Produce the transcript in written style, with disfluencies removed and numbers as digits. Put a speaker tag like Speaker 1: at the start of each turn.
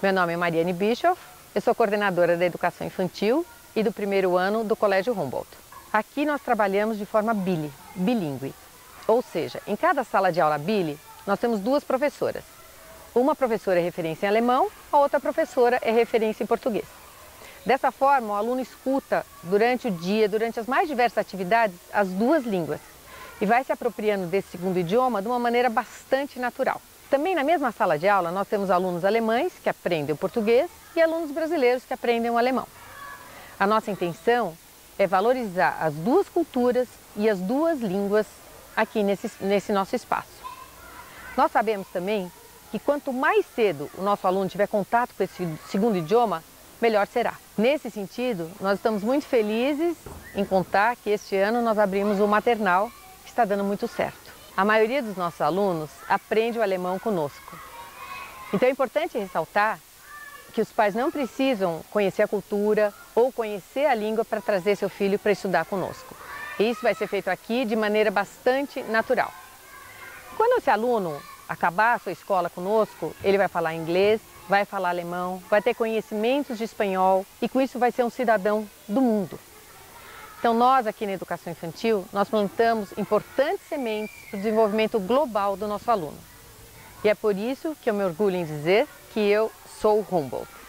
Speaker 1: Meu nome é Mariane Bischoff, eu sou coordenadora da Educação Infantil e do primeiro ano do Colégio Humboldt. Aqui nós trabalhamos de forma bilíngue, ou seja, em cada sala de aula Bili, nós temos duas professoras. Uma professora é referência em alemão, a outra professora é referência em português. Dessa forma, o aluno escuta durante o dia, durante as mais diversas atividades, as duas línguas e vai se apropriando desse segundo idioma de uma maneira bastante natural. Também na mesma sala de aula nós temos alunos alemães que aprendem o português e alunos brasileiros que aprendem o alemão. A nossa intenção é valorizar as duas culturas e as duas línguas aqui nesse nosso espaço. Nós sabemos também que quanto mais cedo o nosso aluno tiver contato com esse segundo idioma, melhor será. Nesse sentido, nós estamos muito felizes em contar que este ano nós abrimos o maternal, que está dando muito certo. A maioria dos nossos alunos aprende o alemão conosco. Então é importante ressaltar que os pais não precisam conhecer a cultura ou conhecer a língua para trazer seu filho para estudar conosco. E isso vai ser feito aqui de maneira bastante natural. Quando esse aluno acabar a sua escola conosco, ele vai falar inglês, vai falar alemão, vai ter conhecimentos de espanhol e com isso vai ser um cidadão do mundo. Então nós aqui na Educação Infantil, nós plantamos importantes sementes para o desenvolvimento global do nosso aluno. E é por isso que eu me orgulho em dizer que eu sou Humboldt.